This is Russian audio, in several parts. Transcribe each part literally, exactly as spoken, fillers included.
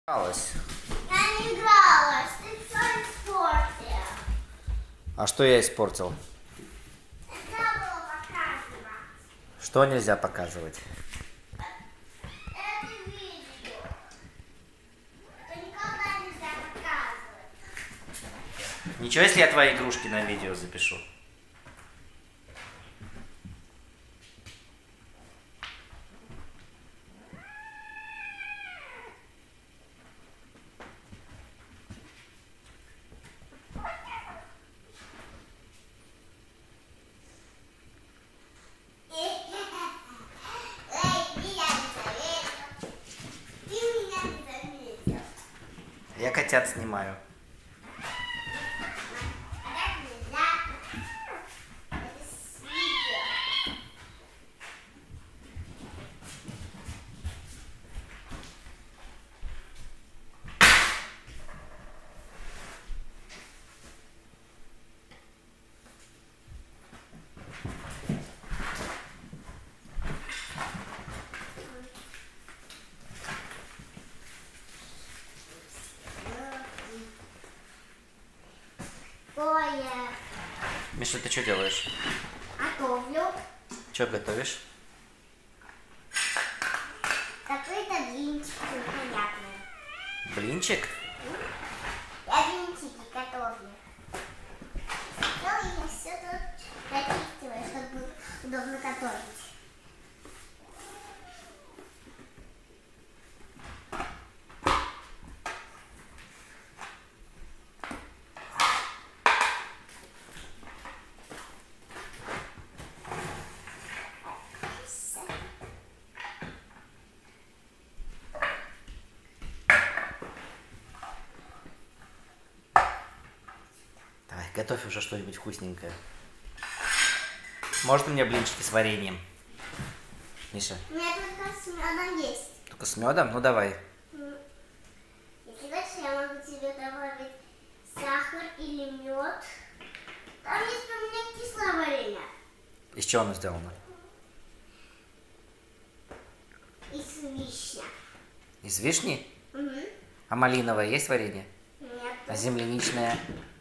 Игралась. Я не игралась, ты все испортил. А что я испортил? Нельзя было показывать. Что нельзя показывать? Это видео. Это никогда нельзя показывать. Ничего, если я твои игрушки на видео запишу? Я котят снимаю. Ой, Миша, ты что делаешь? готовлю. Что готовишь? Какой-то блинчик непонятный. Блинчик? Я блинчики готовлю. Ну, я все тут прочистила, чтобы удобно готовить. Давай, готовь уже что-нибудь вкусненькое. Может, у меня блинчики с вареньем? Миша? У меня только с медом есть. Только с медом? Ну давай. Если хочешь, я могу тебе добавить сахар или мед. Там есть у меня кислое варенье. Из чего оно сделано? Из вишни. Из вишни? Угу. А малиновое есть варенье? Нет. А земляничное?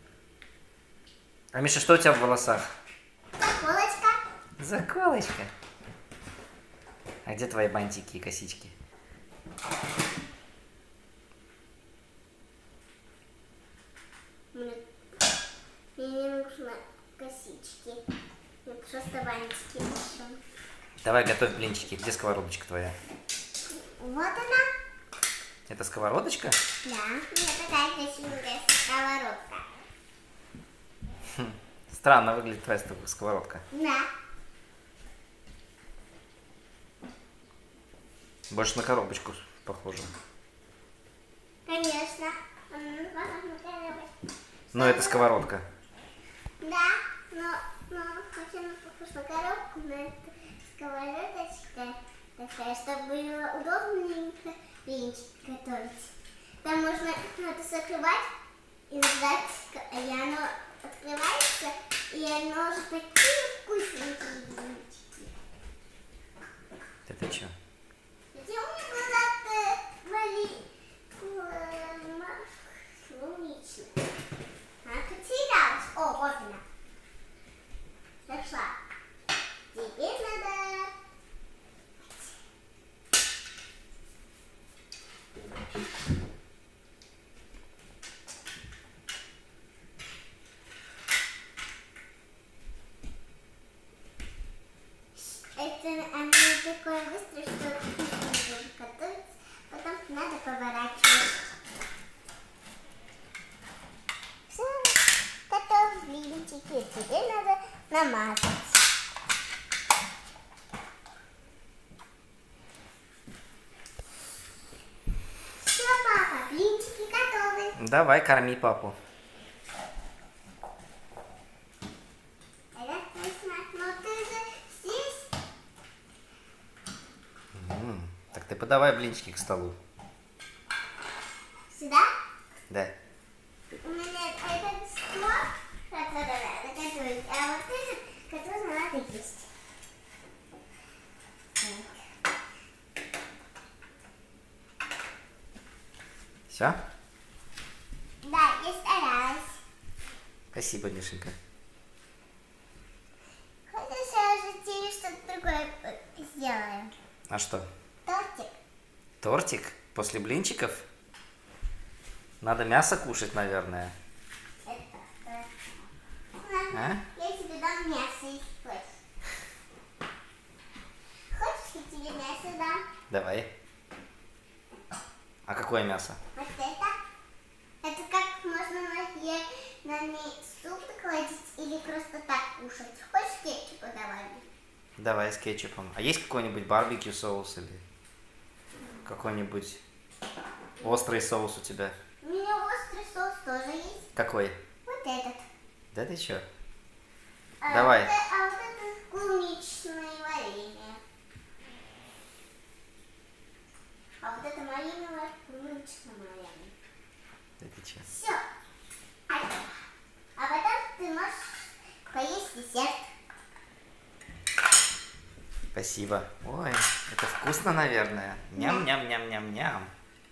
А Миша, что у тебя в волосах? Заколочка. Заколочка. А где твои бантики и косички? Мне, мне не нужны косички. Мне просто бантики еще. Давай, готовь блинчики. Где сковородочка твоя? Вот она. Это сковородочка? Да. У меня такая красивая сковородка. Хм. Странно выглядит твоя сковородка. Да. Больше на коробочку похоже. Конечно. М, похож на коробочку. Но это сковородка. Да, но, но хотя она похожа на коробку, но это сковородочка такая, чтобы было удобненько блинчик готовить. Там можно это закрывать и ждать, и оно открывается, и оно же такие вкусненькие блинчики. Это что? Где у меня была вали клубничная? Она потерялась. О, вот она. Нашла. Теперь надо... Это оно такое быстрое, что нужно готовить, потом надо поворачивать. Все, готов блинчики. Теперь надо намазать. Все, папа, блинчики готовы. Давай, корми папу. Это вкусно. Но ты же здесь. М, Так ты подавай блинчики к столу. Сюда? Да. У меня этот стол, который надо готовить, а вот этот, который надо есть. Так. Все? Да, я старалась. Спасибо, Мишенька. Хочешь, я уже тебе что-то другое сделаю? А что? Тортик. Тортик? После блинчиков? Надо мясо кушать, наверное. Это, э, А? Я тебе дам мясо, если хочешь. Хочешь, я тебе мясо дам? Давай. А какое мясо? Вот это. Это как можно на, е- на ней суп кладить или просто так кушать. Хочешь кетчупа добавить? Давай с кетчупом. А есть какой-нибудь барбекю соус или какой-нибудь острый соус у тебя? У меня острый соус тоже есть. Какой? Вот этот. Да ты чё? А Давай. Вот, э- а вот это клубничное варенье. А вот это малиновое клубничное варенье. Да ты чё? Все. А, а потом ты можешь поесть десерт. Спасибо. Ой, это вкусно, наверное. Ням-ням-ням-ням-ням.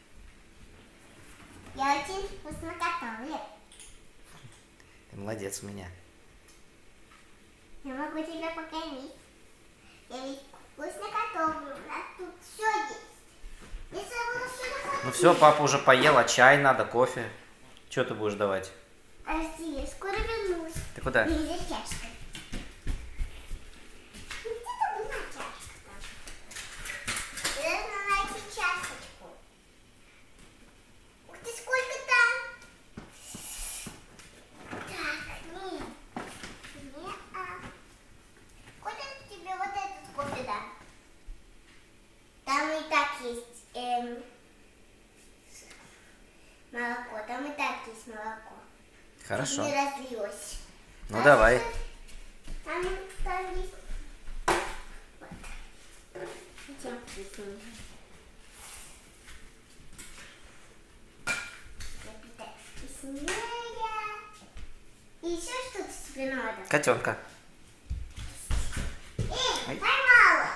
Я очень вкусно готовлю. Ты молодец у меня. Я могу тебя покормить. Я ведь вкусно готовлю. У нас тут все есть. Я забыла сюда. Ну все, папа уже поел, а чай надо, кофе. Что ты будешь давать? Подожди, я скоро вернусь. Ты куда? Не за чашкой. Ну, где-то была чашка там. Я должна найти чашечку. Ух ты, сколько там? Так, не. Не, а. Куда тебе вот этот кофе дам? Там и так есть эм, молоко. Там и так есть молоко. Хорошо. Не разлилось. Ну А давай. Там, там есть... Вот. Чем вкуснее. Напитать вкуснее. И еще что-то тебе надо. Котенка. Эй, Ай. поймала!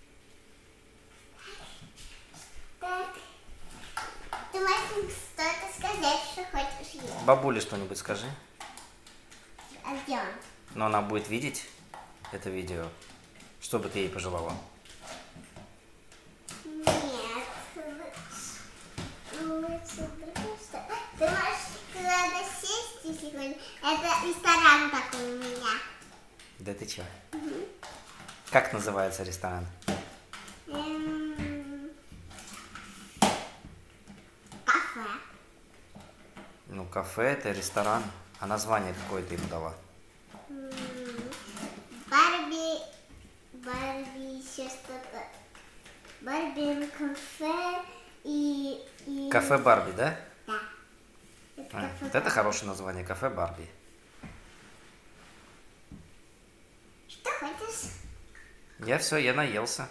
Так. Ты можешь что-то сказать, что хочешь есть. Бабуле что-нибудь скажи. А где он? Но она будет видеть это видео. Что бы ты ей пожелала? Нет. Лучше другое что. Ты можешь куда-то сесть, если хочешь. Это ресторан такой у меня. Да ты чё? Как называется ресторан? Эм, Кафе. Ну, кафе это ресторан. А название какое ты ему дала? М, Барби. Барби еще что-то. Барби кафе и... и... Кафе Барби, да? Да. Это А, кафе вот это Барби. хорошее название. Кафе Барби. Что хочешь? Я все, я наелся.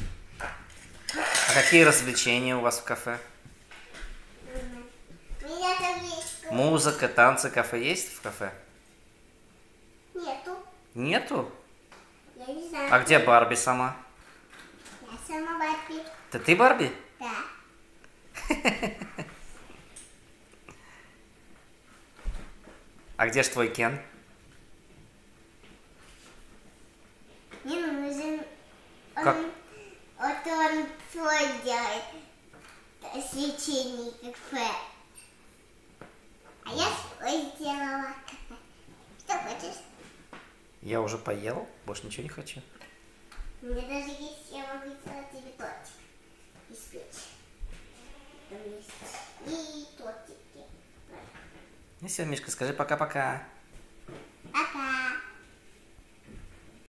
А какие развлечения у вас в кафе? М, У меня там есть... Музыка, танцы, кафе есть в кафе? Нету. Нету? Я не знаю. А где Барби сама? Я сама Барби. Это ты Барби? Да. А где ж твой Кен? Не нужен. Он, Как? Вот он свой делает свечение кафе. А я свой сделала кафе. Что хочешь? Я уже поел, больше ничего не хочу. У меня даже есть, я могу сделать тебе тортик. Испечь. Там есть и тортики. Ну все, Мишка, скажи пока-пока.